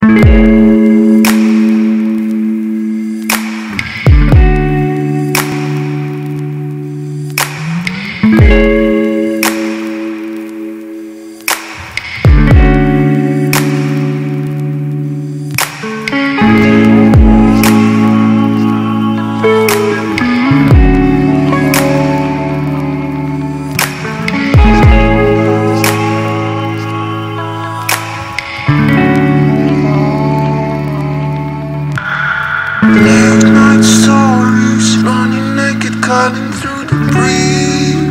Late night stories, running naked, cutting through the breeze.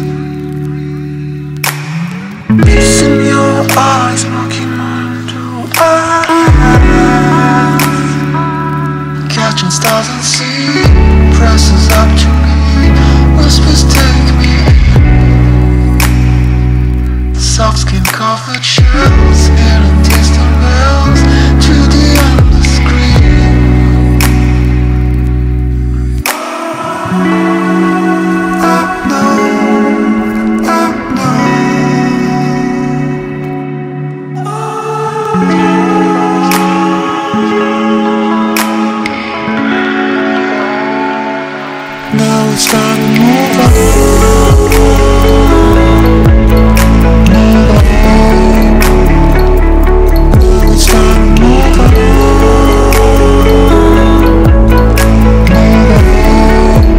Peace in your eyes, knocking on the eyes. Catching stars and sea, presses up to me, whispers take me. Soft skin covered shells, hearing distant bells to the endless screen. Now it's time to move on. Move on. Now it's time to move on. Move on.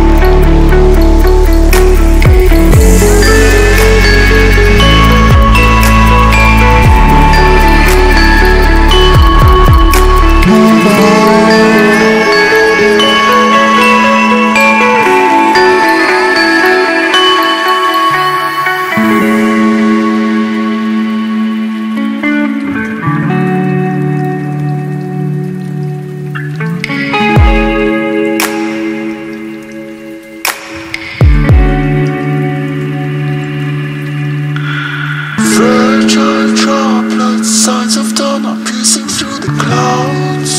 Move on. Fragile droplets, signs of dawn are piercing through the clouds.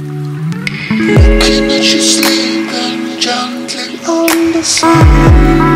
Looking at you sleeping gently on the sun.